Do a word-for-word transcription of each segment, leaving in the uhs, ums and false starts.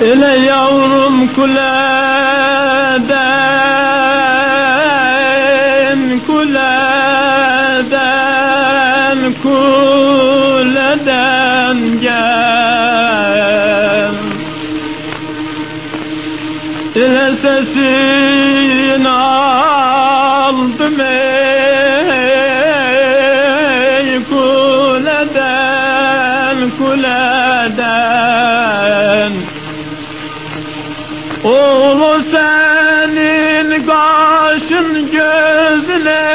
Ele yavrum kuleden, kuleden, kuleden gel. Ele sesini aldım ey kuleden, kuleden. Oğlu senin kaşın gözüne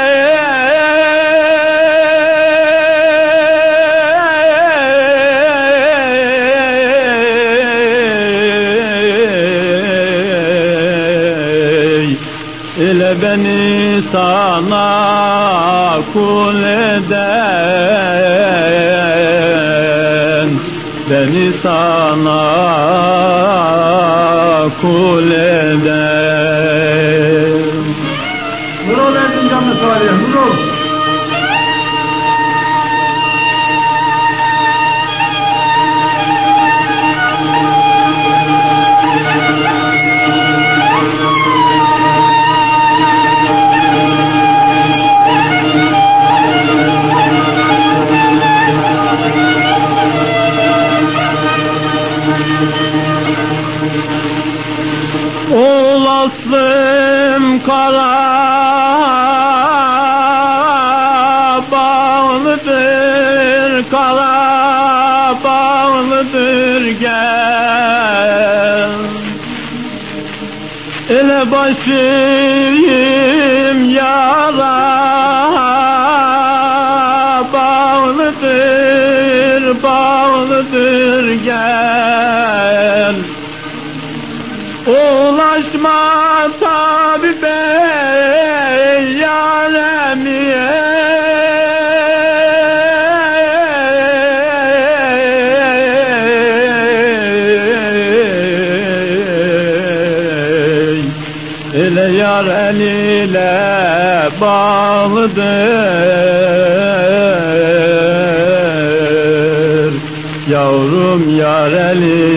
ile beni sana kul eden, beni sana kul eden. Nurul Erzincanlı Salih, Nurul. Oğlaslım kara bağlıdır, kara bağlıdır gel. Ele başım yara bağlıdır, bağlıdır gel. Ulaşma tabibe yaremiye, ile yar eliyle bağlıdır, yavrum yar eli